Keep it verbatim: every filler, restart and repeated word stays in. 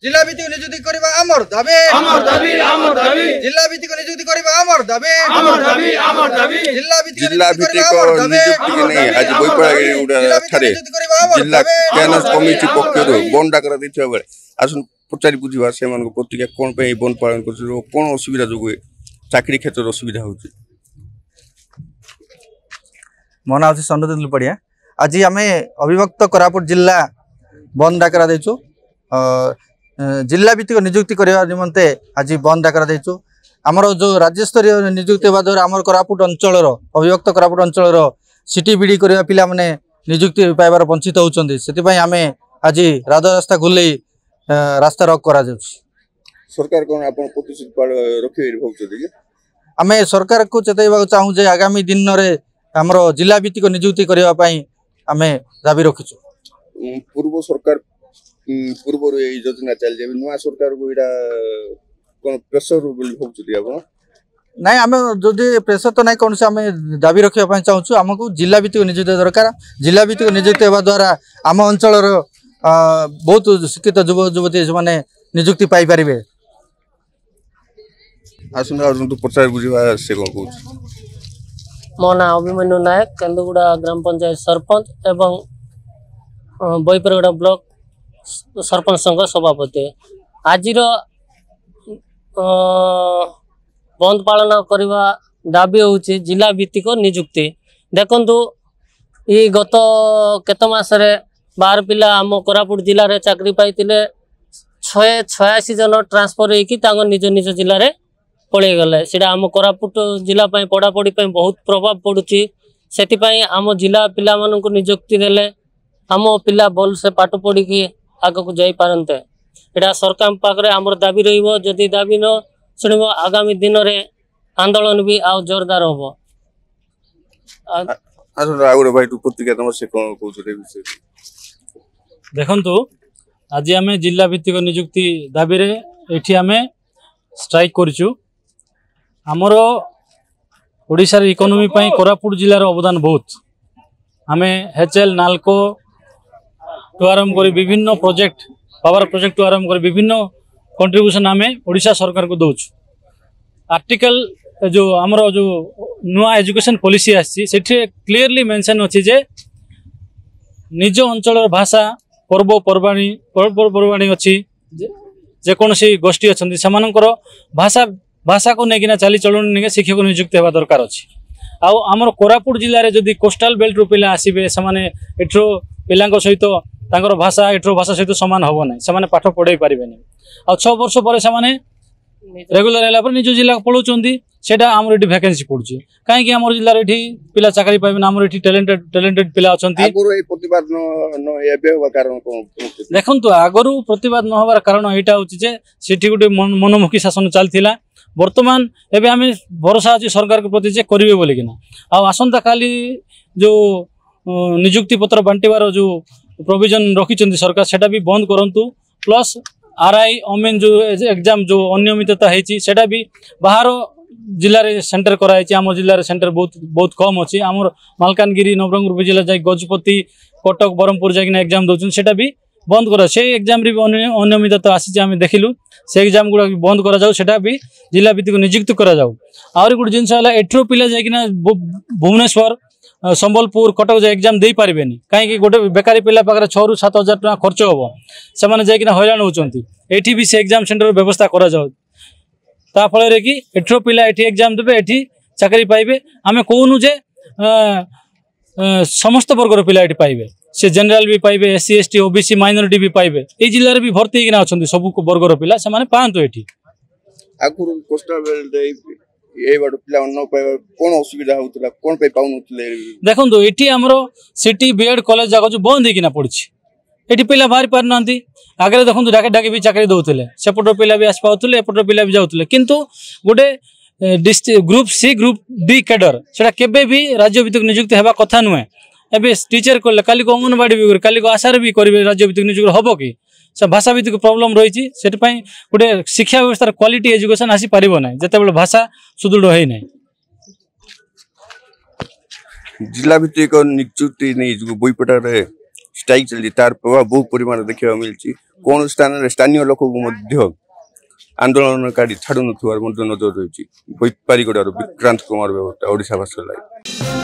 जिला भित्तिक नियुक्ति करबा हमर दाबी हमर दाबी हमर दाबी जिला भित्तिक नियुक्ति करबा हमर दाबी हमर दाबी हमर दाबी जिला भित्तिक जिला भित्तिक नियुक्ति नहीं आज बोईपड़ा उडा ठारे जिला कैनस कमिटी पक्षरु बन डाकरा दिथिबा बेले आसुन पचारि बुझिबा से मन को प्रतिक्रिया कोन पे बन पालन करछु कोन असुविधा जोगु चाकरी क्षेत्र असुविधा होछि। मो ना अछि सनद पड़िया आज आम अविभक्त कोरापुट जिला बंद डाकरा देचु जिला भित्तिक नियुक्ति करने निमंते आज बंद डाकरा देचु आमर जो राज्य स्तरीय नियुक्ति होगा द्वारा आमर कोरापुट अंचल अविभक्त कोरापुट अंचल सिटी बिडी करने पिला माने नियुक्ति पाइबार वंचित होउचंदी सेति आम आज राज रास्ता गुले रास्ता रॉक करा जाउछि। सरकार कोन आपन प्रतिशत रखि भौचदी आम सरकार को चेतैबा चाहू जे आगामी दिन रे हमर जिला भित्तिक नियुक्ति करबा पई आमे दाबी रखिछु। पूर्व सरकार पूर्व ए योजना चल जे नुआ सरकार को इडा कोन प्रेशर बोली भौचदी आपन नहीं आम जदि प्रेशर तो नहीं कौन से आम दाबी रखा चाहूँ आमको जिला भित्तिक नियुक्ति दरकार जिला भित्तिक नियुक्ति होगा द्वारा आम अंचल बहुत शिक्षित युव युवती से नियुक्ति पाई पारे। आसुन पचार बुझा से कौन कह मो ना अभिमन्यु नायक केन्दुगुड़ा ग्राम पंचायत सरपंच एवं बैपरगड़ा ब्लॉक सरपंच संघ सभापति आज बंद पालन करने दाबी होची जिला भित्तिक नियुक्ति देखंतु ये गत केत मासरे बार पिला आम कोरापुट जिले में चाकरी पाइतिले छे छयासी जन ट्रांसफर होइकी तांको निज निज जिले में पड़े गले सीटा आम कोरापुट जिला पढ़ापढ़ी बहुत प्रभाव पड़ुची सेतिपाई आम जिला पिला मानक नियुक्ति देले आम पिला भल से पाठ पढ़ी की आग को जाई पारंते एटा सरकार पाखरे आमर दाबी रहिबो जदि दाबी न शुणव आगामी दिन रे आंदोलन भी आ जोरदार हम। देखु आज आम जिला भित्तिक नियुक्ति दाबी रे एठी आम स्ट्राइक करूँ आमर ओडिशार इकोनॉमी पई कोरापुट जिलार अवदान बहुत आम हेचएल नालको टू आरंभ कर विभिन्न प्रोजेक्ट पावर प्रोजेक्ट टू आरंभ कर विभिन्न कंट्रीब्यूशन आम ओडिशा सरकार को दौचु आर्टिकल जो आमर जो नुआ एजुकेशन पॉलिसी आसी क्लियरली मेंशन अच्छी जे निज अंचल भाषा पर्वपर्वाणी पर्वपर्वाणी अच्छी जेकोसी गोष्ठी अच्छा से भाषा भाषा को लेकिन चाली चलन नहीं शिक्षक नियुक्ति होगा दरकार अच्छी आउ आमर कोरापुट जिले में जदि कोस्टाल बेल्ट रू पिला आसबे से एठो पिला सहित तांकर भाषा एठो भाषा सहित सामान हम ना से पाठ पढ़ाई पारे आ छह वर्ष पर से रेगुलर है निज जिला पढ़ाऊँ सेटा आमर ये वैकेंसी पड़ुची कहीं आम जिले में पिला चाकरी पाइबे आमर ये टैलेंटेड टैलेंटेड पिला अच्छा देखु आगु प्रतिवाद न होबार कारण यहाँ हूँ से गोटे मनमुखी शासन चलता बर्तमान एवं आम भरोसा अच्छी सरकार के प्रति करेंगे बोलिकिना आसंता काली जो नियुक्ति पत्र बांटार जो प्रोविजन रखी सरकार सेटा भी बंद करूँ प्लस आर आई अमेन जो एग्जाम जो अनियमितता होती सेटा भी बाहर जिले में सेंटर कराई आम जिले में सेंटर बहुत बहुत कम अच्छी आमर मालकानगिरी नवरंगपुर जिला जा गजपति कटक ब्रह्मपुर जाकि एग्जाम दौरान सेटा भी बंद करा से एग्जाम रे भी अनियमितता आसी आम देखिलु से एग्जाम गुड़ा बंद करा जाऊ सेटा भी जिला भित्तिक नियुक्ति करा जाऊ आउरी गोटे जिनस है एठरो पिला जाकि भुवनेश्वर संबलपुर कटक जा एग्जाम दे पारे कहीं गोटे बेकारी पिला पाखे छह रु सात हजार टका खर्च हम से जाकि हैरान होती एठी भी से एग्जाम सेंटर व्यवस्था करा जाऊ ता फल कि एठरो पिला एठी एग्जाम देबे एठी चाकरी पाइबे आम कहूनु जे समस्त वर्गर पिला एठी पाइबे से जनरल भी पाइबे एससी एसटी ओबीसी माइनॉरिटी भी पाइबे ए जिले भी भर्ती होना अच्छा सब वर्गर पिला से माने पांतु एठी आगुरु कोस्टल बेल्ट ए बड पिला न पाइबा कोन असुविधा होतला कोन पे पाउनतले देखंतु एठी हमरो सिटी बीएड कॉलेज जागो जो बंद होकिना पड़छि एठी पिला बाहर पार नांती आगे देखो डाके डाके भी चाकरी दौले सेपट पिला भी आस पाते एपट पिला भी जाऊे किंतु गोटे district group C group D cadre से केबे भी राज्य भित्तिक नियुक्ति होगा कथा नुहे एबे टीचर कले काली को अंगनवाड़ी भी काली को आशार भी करेंगे राज्य भित्तिक नियुक्ति हम कि से भाषा भित्तिक प्रॉब्लम रही से गोटे शिक्षा व्यवस्था क्वालिटी एजुकेशन आसी पारिबो ना जिते भाषा सुदृढ़ है ना जिला भित्तिक नियुक्ति नहीं बोईपटा स्ट्राइक चलती तार प्रभाव बहु परिमाण देखा मिली कौन स्थान में स्थानीय लोक आंदोलनकारी छाड़ू नजर रही बेपारीगुड़ार विक्रांत कुमार बेहरा ओडिशा भाषा लाइव।